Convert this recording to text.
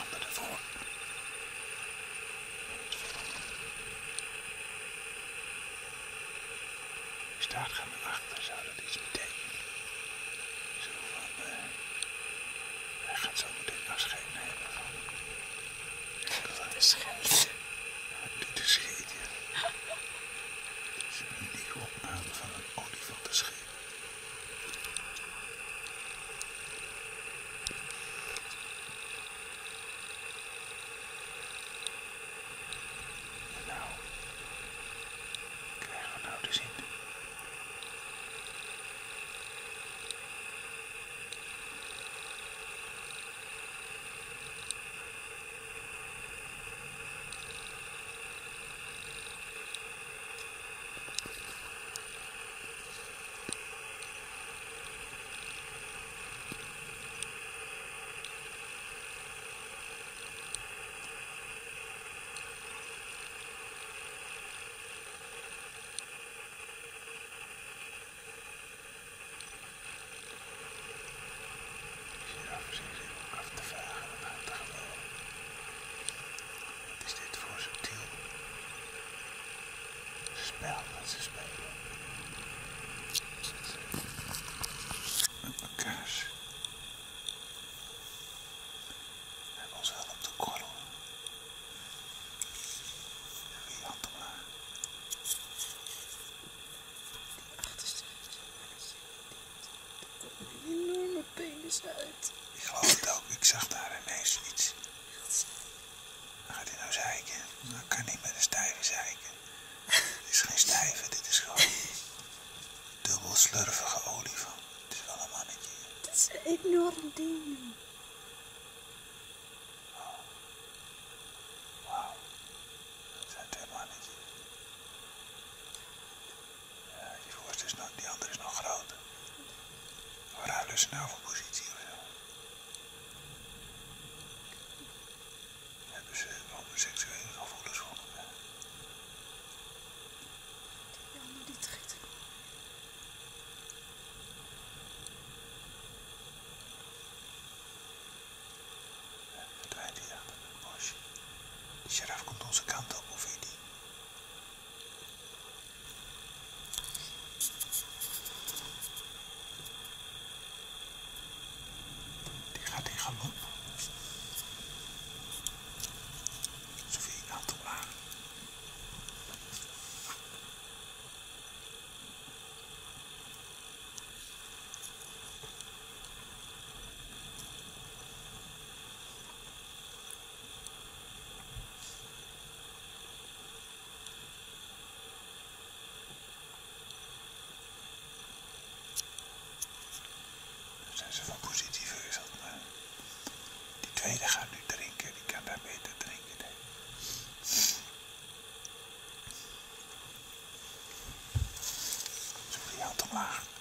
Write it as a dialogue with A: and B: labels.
A: handen ervoor. Je staart gaat naar achter, zou dat iets betekenen? Zo van, hij gaat zo meteen afscheid nemen van...
B: De scheet.
A: De scheet, ja. Het is een unieke opname van een olifantenscheet. Nou, krijgen we nou te zien. Af te vragen, wat gaat er gebeuren? Wat is dit voor subtiel spel dat ze spelen? Met mekaars. We hebben ons wel op de korrel. Wie hand omlaag?
B: Een enorme penis uit.
A: Ik geloof het ook. Ik zag daar ineens iets. Gaat hij nou zeiken? Nou, kan niet met een stijve zeiken. Dit is geen stijve, dit is gewoon dubbel slurvige olifant. Het is wel een mannetje.
B: Dat is een enorm ding.
A: Wauw. Dat zijn twee mannetjes. Ja, die voorste is nog, die andere is nog groter. Waar ruilen ze nou voor positie of zo? Hebben ze homoseksuele gevoelens voor elkaar?
B: Die andere die trekt.
A: Verdwijnt hij achter het bosje. Die giraf komt onze kant op, hoe vind je die? Die gaat in galop. Sofie, hand omlaag. Zijn ze van positie verwisseld, maar die tweede gaat nu drinken, die kan daar beter drinken. Nee. Sofie, hand omlaag.